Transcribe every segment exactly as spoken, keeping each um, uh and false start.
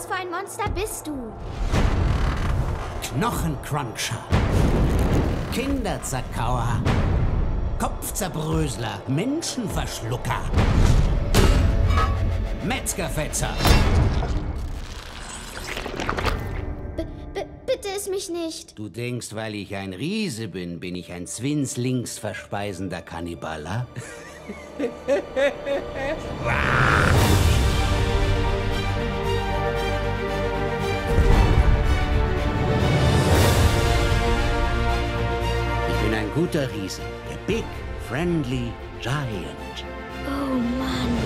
Was für ein Monster bist du? Knochencruncher, Kinderzerkauer, Kopfzerbrösler, Menschenverschlucker, Metzgerfetzer. B b bitte iss mich nicht. Du denkst, weil ich ein Riese bin, bin ich ein zwinslingsverspeisender Kannibala? Ich bin ein guter Riese, der Big Friendly Giant. Oh Mann.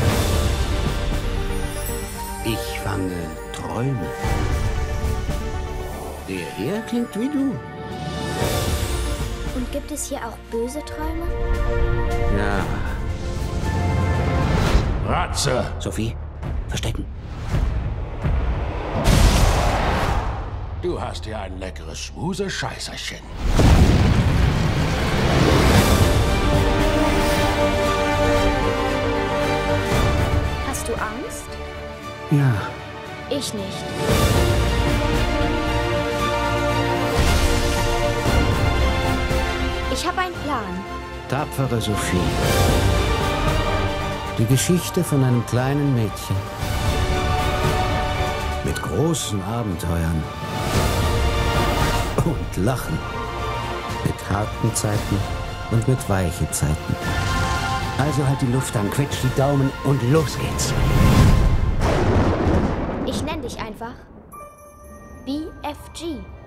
Ich fange Träume. Der hier klingt wie du. Und gibt es hier auch böse Träume? Ja. Ratze! Sophie, verstecken. Du hast hier ein leckeres Schmuse-Scheißerchen. Hast du Angst? Ja. Ich nicht. Ich habe einen Plan. Tapfere Sophie. Die Geschichte von einem kleinen Mädchen. Mit großen Abenteuern. Und Lachen. Mit harten Zeiten und mit weichen Zeiten. Also halt die Luft an, quetsch die Daumen und los geht's. Ich nenne dich einfach B F G.